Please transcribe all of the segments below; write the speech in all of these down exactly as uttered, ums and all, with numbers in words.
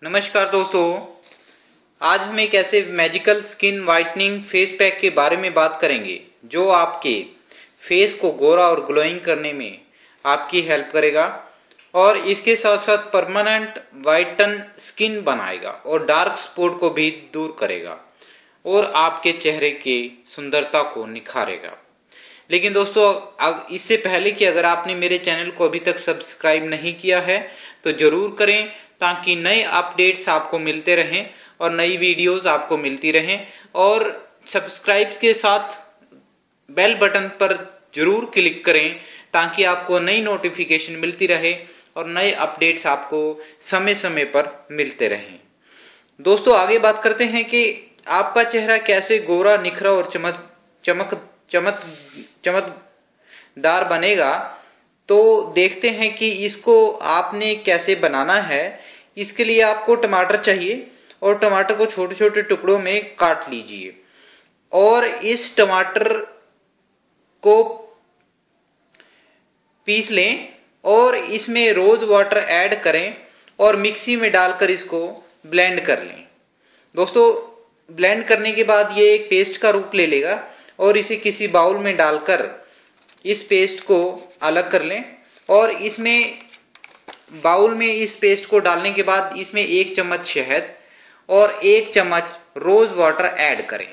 नमस्कार दोस्तों, आज हम एक ऐसे magical skin whitening face pack के बारे में बात करेंगे जो आपके फेस को गोरा और ग्लोइंग करने में आपकी हेल्प करेगा और इसके साथ साथ परमानेंट वाइटन स्किन बनाएगा और डार्क स्पॉट को भी दूर करेगा और आपके चेहरे की सुंदरता को निखारेगा। लेकिन दोस्तों, इससे पहले कि अगर आपने मेरे चैनल को अभी तक सब्सक्राइब नहीं किया है तो जरूर करें ताकि नए अपडेट्स आपको मिलते रहें और नई वीडियोस आपको मिलती रहें। और सब्सक्राइब के साथ बेल बटन पर जरूर क्लिक करें ताकि आपको नई नोटिफिकेशन मिलती रहे और नए अपडेट्स आपको समय समय पर मिलते रहें। दोस्तों, आगे बात करते हैं कि आपका चेहरा कैसे गोरा, निखरा और चमक चमक चमक चमकदार बनेगा। तो देखते हैं कि इसको आपने कैसे बनाना है। इसके लिए आपको टमाटर चाहिए और टमाटर को छोटे छोटे टुकड़ों में काट लीजिए और इस टमाटर को पीस लें और इसमें रोज वाटर ऐड करें और मिक्सी में डालकर इसको ब्लेंड कर लें। दोस्तों, ब्लेंड करने के बाद ये एक पेस्ट का रूप ले लेगा और इसे किसी बाउल में डालकर इस पेस्ट को अलग कर लें और इसमें बाउल में इस पेस्ट को डालने के बाद इसमें एक चम्मच शहद और एक चम्मच रोज वाटर ऐड करें।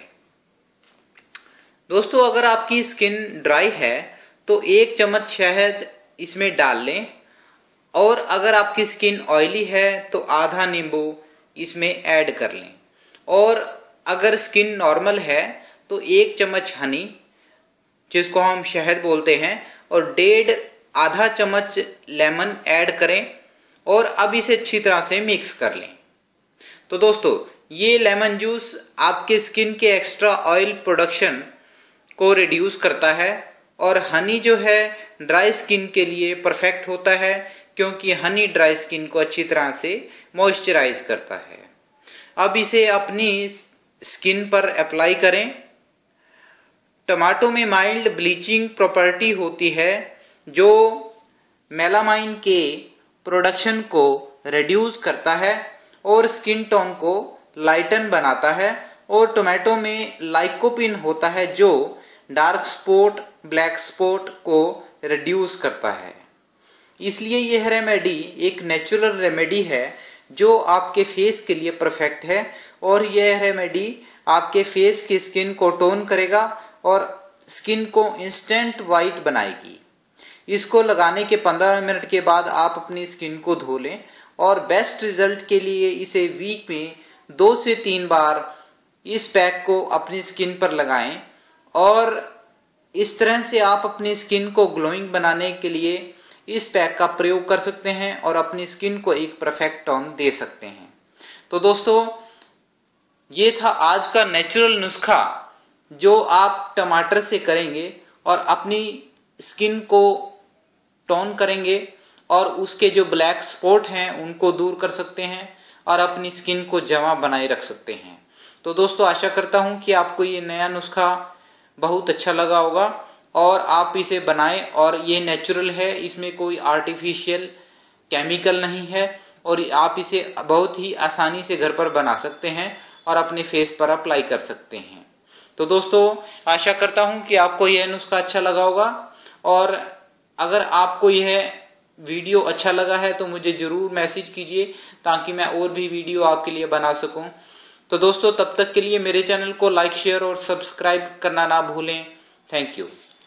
दोस्तों, अगर आपकी स्किन ड्राई है तो एक चम्मच शहद इसमें डाल लें और अगर आपकी स्किन ऑयली है तो आधा नींबू इसमें ऐड कर लें और अगर स्किन नॉर्मल है तो एक चम्मच हनी, जिसको हम शहद बोलते हैं, और डेढ़ आधा चम्मच लेमन ऐड करें और अब इसे अच्छी तरह से मिक्स कर लें। तो दोस्तों, ये लेमन जूस आपके स्किन के एक्स्ट्रा ऑयल प्रोडक्शन को रिड्यूस करता है और हनी जो है ड्राई स्किन के लिए परफेक्ट होता है क्योंकि हनी ड्राई स्किन को अच्छी तरह से मॉइस्चराइज करता है। अब इसे अपनी स्किन पर अप्लाई करें। टमाटो में माइल्ड ब्लीचिंग प्रॉपर्टी होती है जो मेलामाइन के प्रोडक्शन को रिड्यूस करता है और स्किन टोन को लाइटन बनाता है और टोमेटो में लाइकोपिन होता है जो डार्क स्पॉट, ब्लैक स्पॉट को रिड्यूस करता है। इसलिए यह रेमेडी एक नेचुरल रेमेडी है जो आपके फेस के लिए परफेक्ट है और यह रेमेडी आपके फेस की स्किन को टोन करेगा और स्किन को इंस्टेंट वाइट बनाएगी। इसको लगाने के पंद्रह मिनट के बाद आप अपनी स्किन को धो लें और बेस्ट रिजल्ट के लिए इसे वीक में दो से तीन बार इस पैक को अपनी स्किन पर लगाएं और इस तरह से आप अपनी स्किन को ग्लोइंग बनाने के लिए इस पैक का प्रयोग कर सकते हैं और अपनी स्किन को एक परफेक्ट टोन दे सकते हैं। तो दोस्तों, ये था आज का नेचुरल नुस्खा जो आप टमाटर से करेंगे और अपनी स्किन को टोन करेंगे और उसके जो ब्लैक स्पॉट हैं उनको दूर कर सकते हैं और अपनी स्किन को जमा बनाए रख सकते हैं। तो दोस्तों, आशा करता हूं कि आपको ये नया नुस्खा बहुत अच्छा लगा होगा और आप इसे बनाएं और ये नेचुरल है, इसमें कोई आर्टिफिशियल केमिकल नहीं है और आप इसे बहुत ही आसानी से घर पर बना सकते हैं और अपने फेस पर अप्लाई कर सकते हैं। तो दोस्तों, आशा करता हूं कि आपको यह नुस्खा अच्छा लगा होगा और अगर आपको यह वीडियो अच्छा लगा है तो मुझे जरूर मैसेज कीजिए ताकि मैं और भी वीडियो आपके लिए बना सकूं। तो दोस्तों, तब तक के लिए मेरे चैनल को लाइक, शेयर और सब्सक्राइब करना ना भूलें। Thank you.